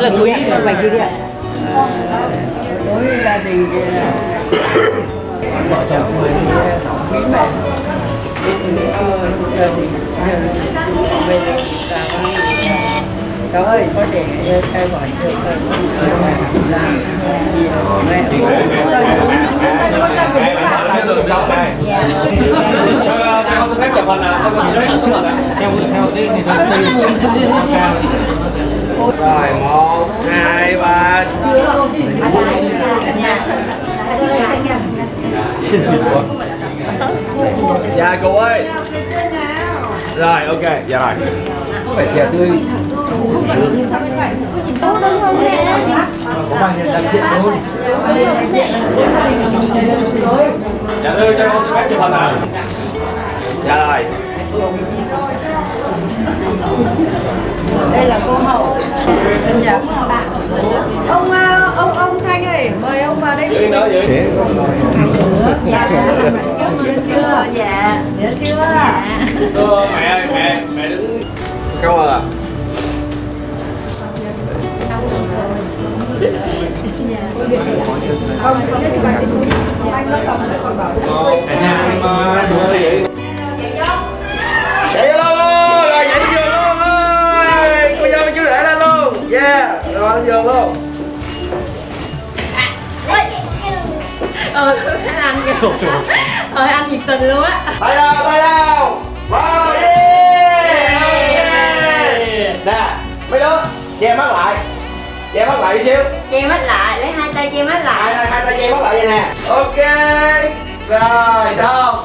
là Thúy. Bạch kia đi ạ. Đối gia đình vợ chồng mình sống quý mẹ. Cháu ơi, có thể khai hỏi được Con xin phép chụp hình à? Con xin phép chụp hình à? Theo tí thì thôi. Rồi 1, 2, 3. Dạ cô ơi. Rồi ok, dạ rồi. Phải chè tươi. Đúng không nè? Có bao nhiêu đại diện luôn. Dạ thưa cho con xin phép chụp hình à? Dạ rồi. đây là cô hậu. Ông Thanh ơi, mời ông vào đây. Giữ nữa, giữ. Dạ. Nhớ chưa? Dạ. Nhớ chưa? Thưa mẹ ơi, mẹ đứng. Cảm ơn ạ. Cả nhà anh đuổi vậy. Chạy vô luôn, rồi chạy vô luôn ơi. Cô dâu chú rể lên luôn. Yeah, rồi lên giường luôn. Anh kìa. Anh nhiệt tình luôn á. Tay đâu. Vào đi. Nè, mấy đứa che mắt lại. Che mắt lại xíu. Che mắt lại, lấy hai tay che mắt lại. Hai tay che mắt lại vậy nè. Ok. Rồi xong.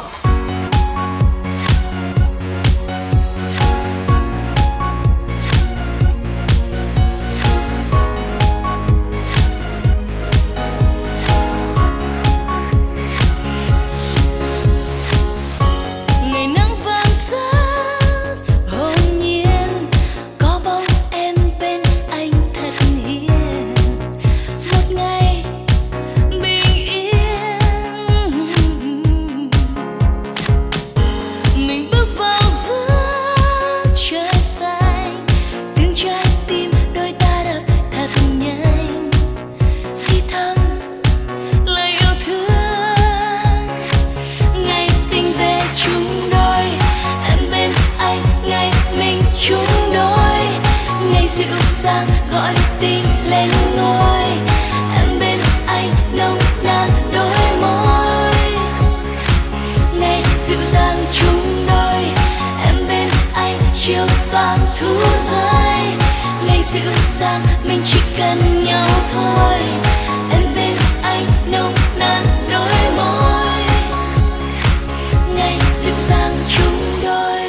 Gọi tin lên ngôi, em bên anh nồng nàn đôi môi. Ngày dịu dàng chung đôi, em bên anh chiều vàng thu rơi. Ngày dịu dàng mình chỉ cần nhau thôi, em bên anh nồng nàn đôi môi. Ngày dịu dàng chung đôi.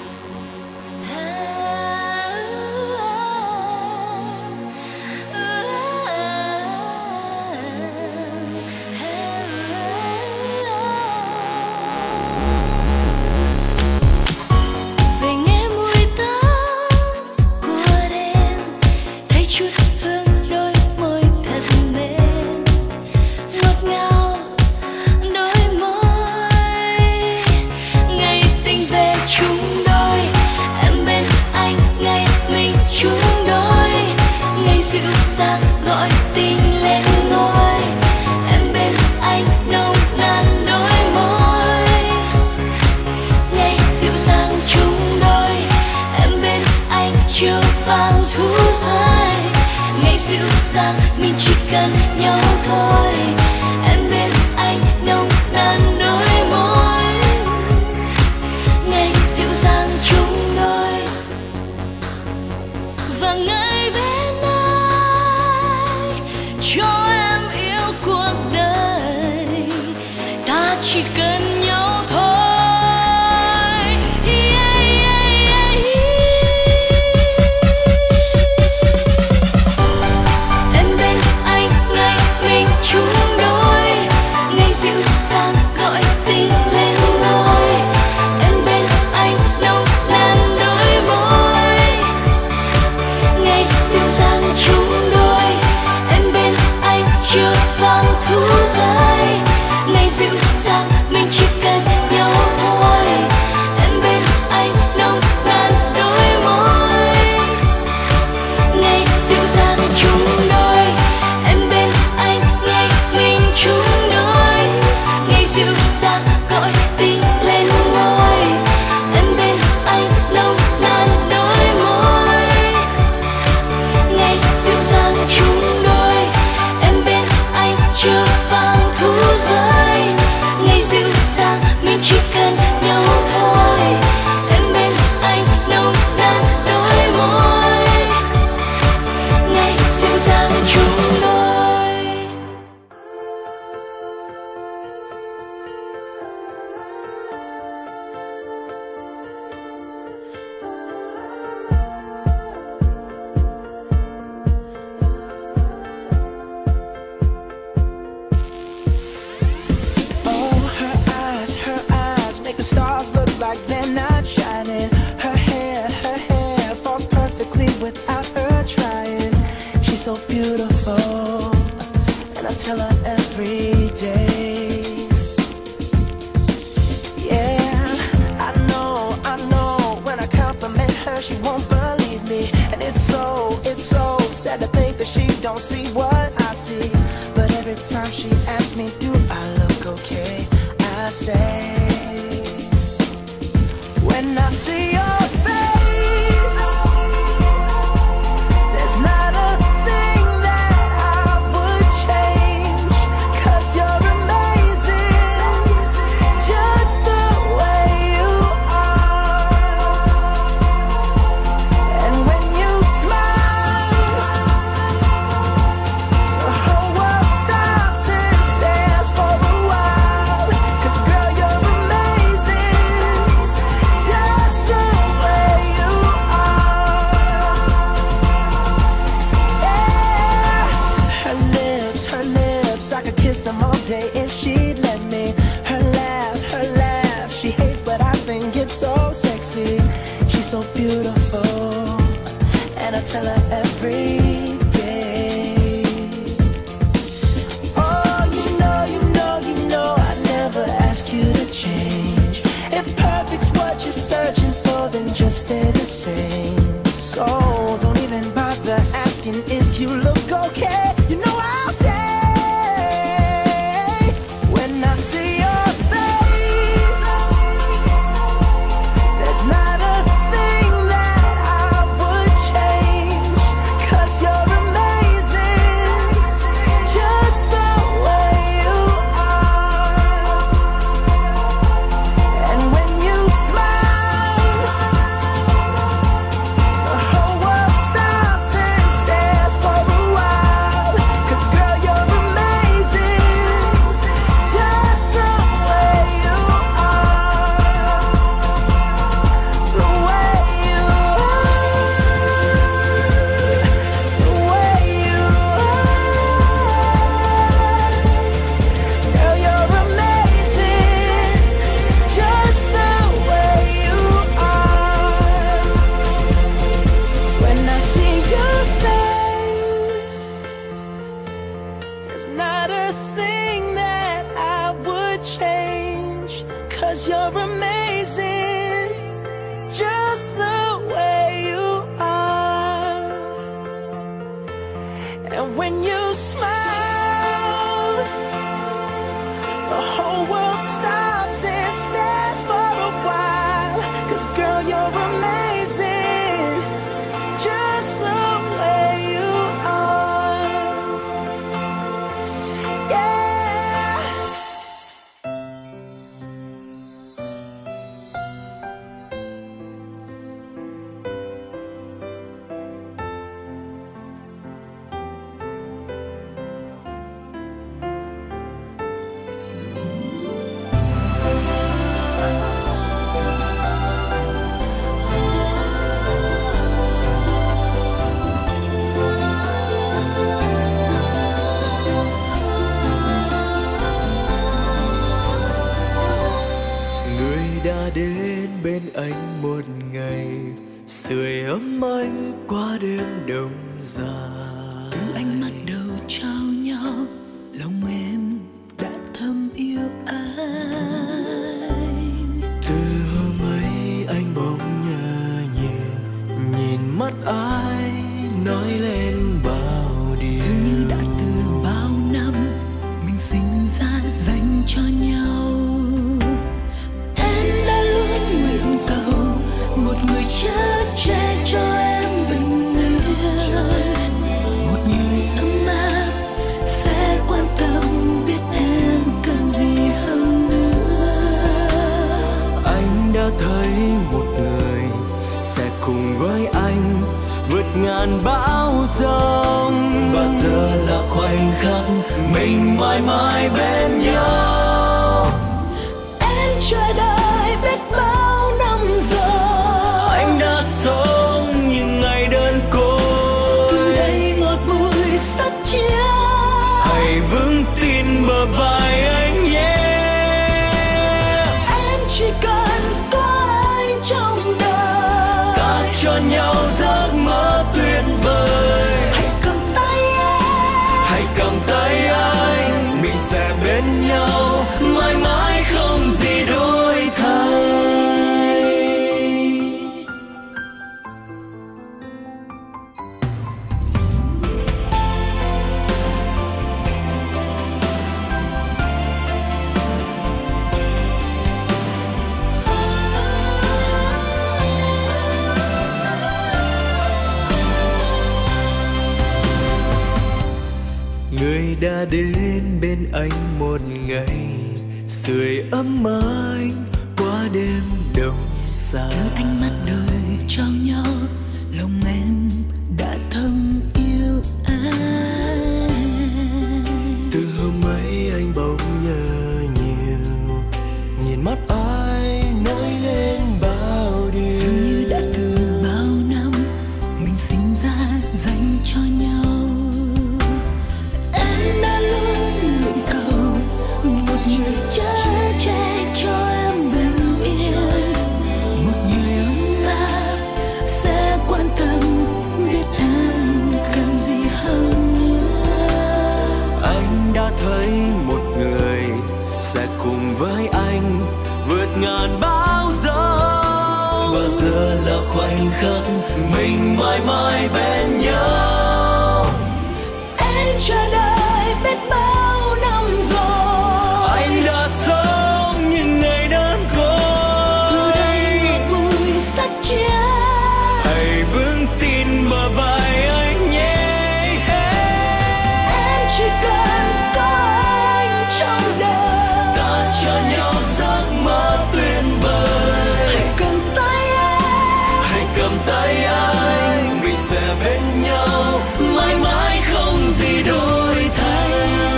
Gọi tình lên ngôi, em bên anh nồng nàn đôi môi. Ngày dịu dàng chung đôi, em bên anh chiều vàng thu rơi. Ngày dịu dàng mình chỉ cần nhau thôi, em bên anh nồng nàn đôi môi. Ngày dịu dàng chung đôi và ngày bên cho em yêu cuộc đời, ta chỉ cần nhau thôi. Em bên anh ngày mình chung đôi. She's so beautiful, and I tell her every day. Yeah, I know when I compliment her, she won't believe me. And it's so sad to think that she don't see what I see. But every time she asks me, do I look okay? I say, when I see your face, there's not a thing that I would change. 'Cause you're amazing, just the way you are. And when you smile, the whole world stops and stares for a while. 'Cause girl, you're amazing, just the way you are. Yeah. Her lips, I could kiss them all day if she'd let me. Her laugh, she hates but I think it's so sexy. She's so beautiful, and I tell her every day. Oh, you know, I never ask you to change. If perfect's what you're searching for, then just stay the same. So don't even bother asking if you look okay. You know I'll say, when I see your face, there's not a thing that I would change. 'Cause you're amazing, just the way you are. And when you smile, the whole world stops and stares for a while. 'Cause girl, you're amazing, just the way you are. The way you are, the way you are. Girl, you're amazing, just the way you are. When I see your face, there's not a thing that I would change. 'Cause you're amazing, just the way you are. And when you smile, the whole world stops and stares for a while. 'Cause girl, you're amazing, just the way you are. Yeah. Người đã đến bên anh một ngày, sưởi ấm anh qua đêm đông dài. Từ ánh mắt đầu trao nhau, lòng em đã thầm yêu anh. Từ hôm ấy anh bỗng nhớ nhiều, nhìn mắt ai nói lên bao điều. Dường như đã từ bao năm mình sinh ra dành cho nhau. Em đã luôn nguyện cầu một người chở che cho em bình yên, một người ấm áp sẽ quan tâm biết em cần gì hơn nữa. Anh đã thấy một người sẽ cùng với anh vượt ngàn bão giông, và giờ là khoảnh khắc mình mãi mãi bên nhau. Em chờ đợi biết bao năm rồi, Anh đã sống những ngày đơn côi, từ đây ngọt bùi sắt chia. hãy vững tin bờ vai anh nhé. Em chỉ cần có anh trong đời, Ta cho nhau giấc mơ tuyệt vời. hãy cầm tay người đã đến bên anh một ngày, sưởi ấm anh qua đêm đông xa. Từ ánh mắt đời trao nhau, lòng em đã thầm yêu anh. Từ hôm ấy anh bỗng nhớ nhiều, nhìn mắt anh nổi lên bao điều. Dường như đã từ bao năm mình sinh ra dành cho nhau. Em đã luôn nguyện cầu một người chở che cho em bình yên, một người ấm áp sẽ quan tâm biết em cần gì hơn nữa. Anh đã thấy một người sẽ cùng với anh vượt ngàn bão giông, và giờ là khoảnh khắc mình mãi mãi bên nhau. Em chờ đợi biết bao năm rồi, Anh đã sống những ngày đơn côi. từ đây ngọt bùi sắc chia. Hãy vững tin bờ vai anh nhé. Em chỉ cần có anh trong đời, Ta cho nhau giấc mơ tuyệt vời. hãy cầm tay anh, Hãy cầm tay anh, mình sẽ bên nhau mãi mãi không gì đổi thay.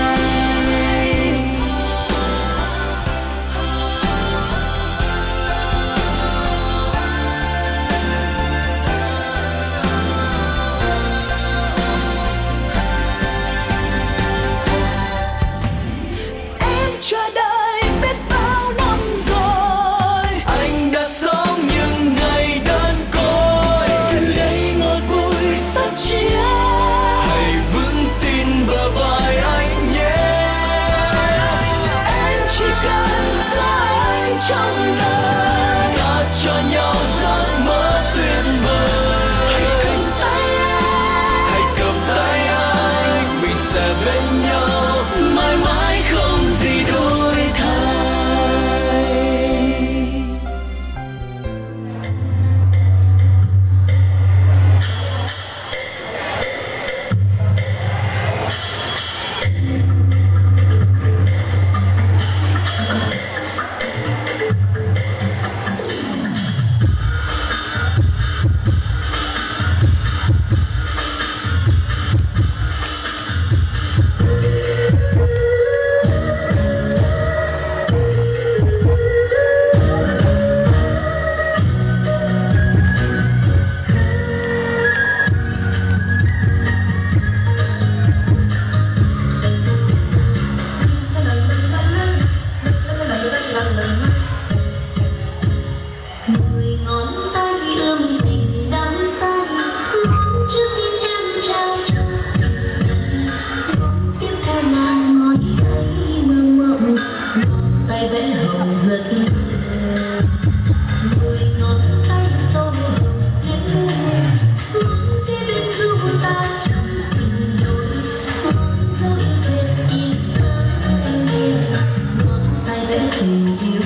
em chờ đợi biết bao năm rồi. Anh đã sống những ngày đơn côi. Từ đây ngọt bùi sắc chia. Hãy vững tin bờ vai anh nhé. Em chỉ cần có anh trong đời, Ta cho nhau giấc mơ tuyệt vời. hãy cầm tay anh, Hãy cầm tay anh, mình sẽ bên nhau mãi mãi không gì đổi thay. Mười ngón tay ươm tình đắm say, ngón trước tim em trao cho tình nhân, ngón tiếp theo nàng ngón tay mơ mộng, ngón tay vẽ hồng giật mơ. Mười ngón tay tô hồng nhẫn môi, ngón kế bên du ta trong tình đôi, ngón dấu in dệt in anh kia, ngón tay vẽ tình yêu.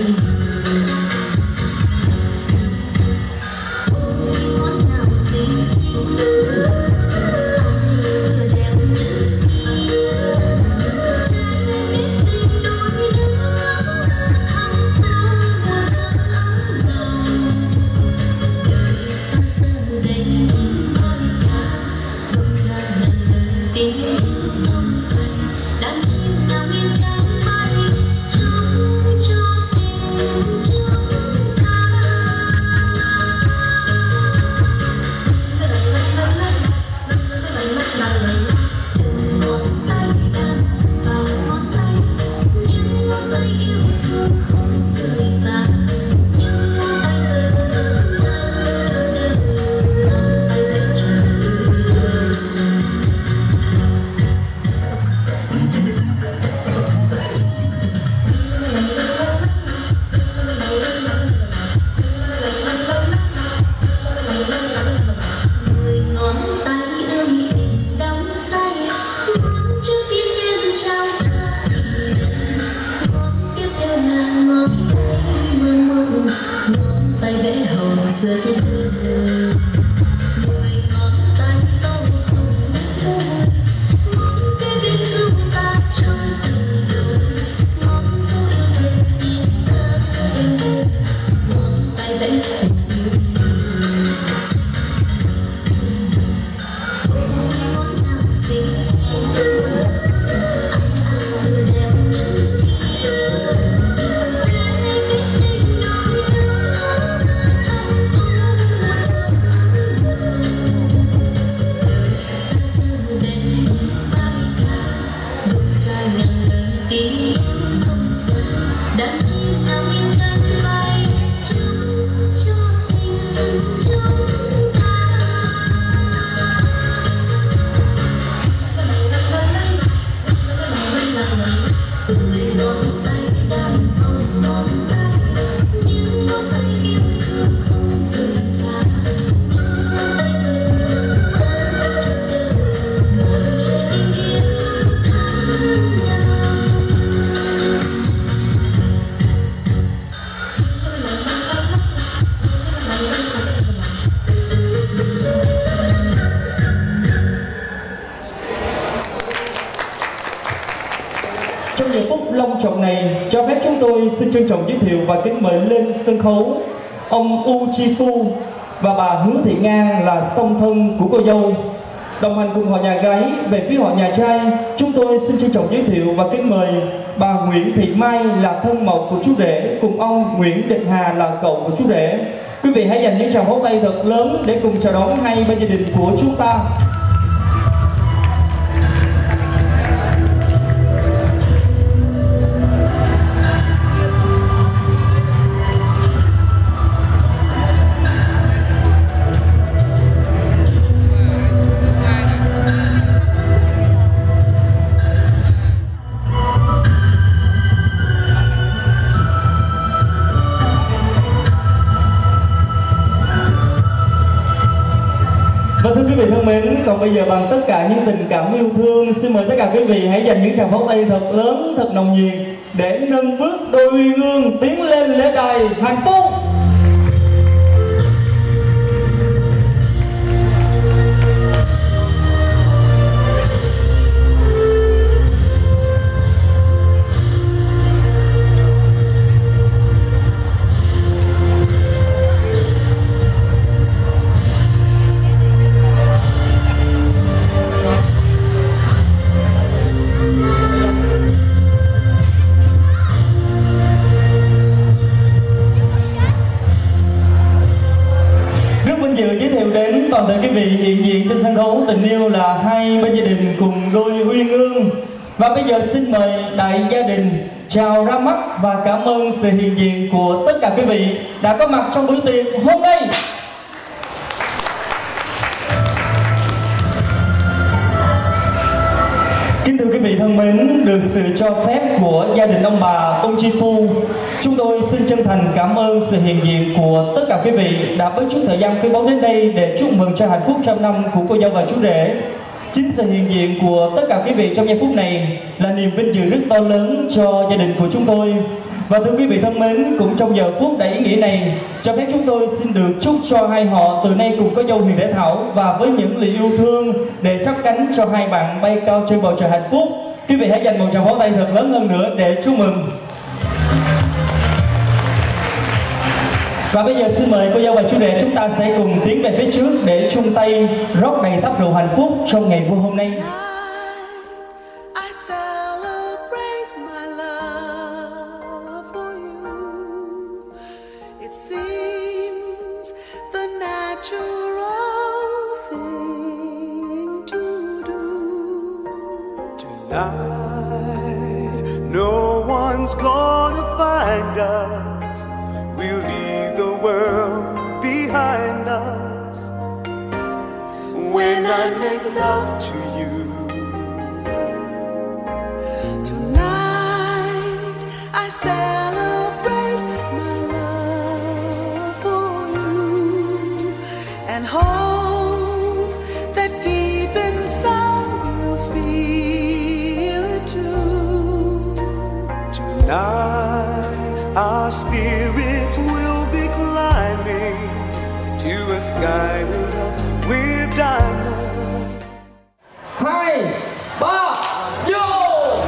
Ngón nào xinh xinh, xinh vừa đẹp nhất kia, biết tình đôi đứa thắm thắm và rất ấm lòng. Đời ta giờ đây ngôi nhà, rộn ràng lần lần tiếng đông xuân, đàn chim nào nghiêng cánh bay chúc cho tình chúng ta. Ngón tay đan vào ngón tay, những ngón tay yêu thương không rời xa, những ngón tay rơi vào giấc mơ cho đời, ngón tay vẽ chờ tươi. Trong giờ phút long trọng này, cho phép chúng tôi xin trân trọng giới thiệu và kính mời lên sân khấu ông U Chi Phu và bà Hứa Thị Nga là song thân của cô dâu. Đồng hành cùng họ nhà gái về phía họ nhà trai, chúng tôi xin trân trọng giới thiệu và kính mời bà Nguyễn Thị Mai là thân mộc của chú rể cùng ông Nguyễn Định Hà là cậu của chú rể. Quý vị hãy dành những tràng pháo tay thật lớn để cùng chào đón hai bên gia đình của chúng ta. Và thưa quý vị thân mến, còn bây giờ bằng tất cả những tình cảm yêu thương, xin mời tất cả quý vị hãy dành những tràng pháo tay thật lớn, thật nồng nhiệt để nâng bước đôi uyên ương tiến lên lễ đài hạnh phúc. Toàn thể quý vị hiện diện trên sân khấu tình yêu là hai bên gia đình cùng đôi uyên ương. Và bây giờ xin mời đại gia đình chào ra mắt và cảm ơn sự hiện diện của tất cả quý vị đã có mặt trong buổi tiệc hôm nay. Kính thưa quý vị thân mến, được sự cho phép của gia đình ông bà ông Chi Phu, chúng tôi xin chân thành cảm ơn sự hiện diện của tất cả quý vị đã bớt chút thời gian quý báu đến đây để chúc mừng cho hạnh phúc trăm năm của cô dâu và chú rể. Chính sự hiện diện của tất cả quý vị trong giây phút này là niềm vinh dự rất to lớn cho gia đình của chúng tôi. Và thưa quý vị thân mến, cũng trong giờ phút đầy ý nghĩa này, cho phép chúng tôi xin được chúc cho hai họ từ nay cùng có dâu Huyền Để Thảo và với những lời yêu thương để chắp cánh cho hai bạn bay cao trên bầu trời hạnh phúc. Quý vị hãy dành một tràng pháo tay thật lớn hơn nữa để chúc mừng. Và bây giờ xin mời cô dâu và chú rể chúng ta sẽ cùng tiến về phía trước để chung tay rót đầy tắp rượu hạnh phúc trong ngày vui hôm nay. No one's gonna find us. We'll leave the world behind us. When I make love to you tonight, I celebrate my love for you and hope that deep inside you'll feel it too. Tonight our spirits will be climbing to a sky lit up with diamonds. 2, 3, vô!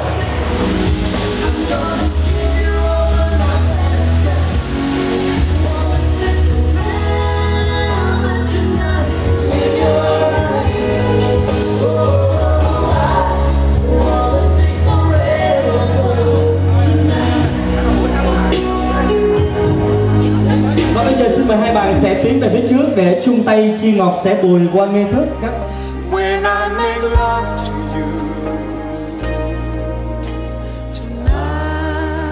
Và bây giờ xin mời hai bạn sẽ tiến về phía trước để chung tay chia ngọt sẻ bùi qua nghi thức các. When I make love to you tonight,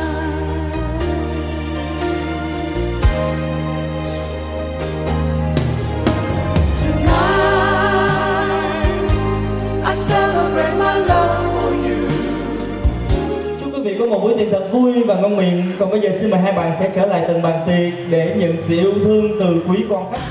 tonight I celebrate my love for you. Chúc quý vị có có một bữa tiệc thật vui và ngon miệng. Còn bây giờ xin mời hai bạn sẽ trở lại từng bàn tiệc để nhận sự yêu thương từ quý quan khách.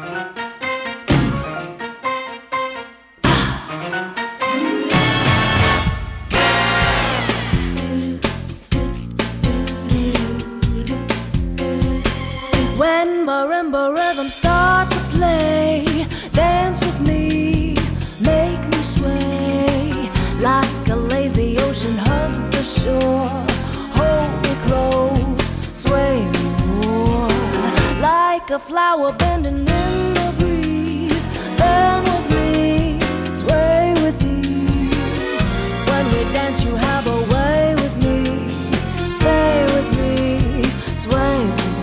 When marimba rhythm start to play, dance with me, make me sway like a lazy ocean hugs the shore. Hold me close, sway me more like a flower bending in the breeze. Bend with me, sway with ease. When we dance, you have a way with me. Stay with me, sway with me.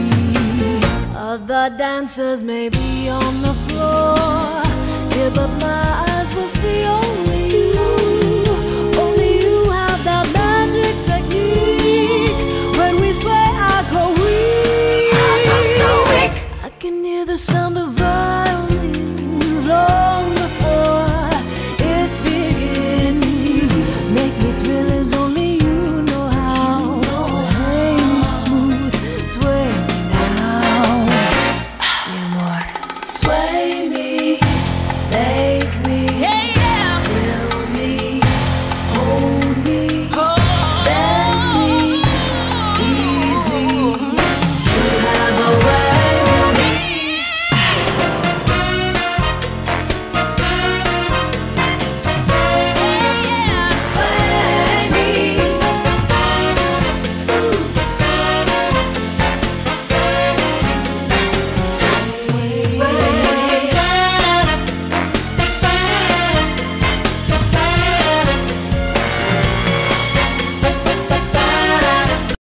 Other dancers may be on the floor, here but my eyes will see your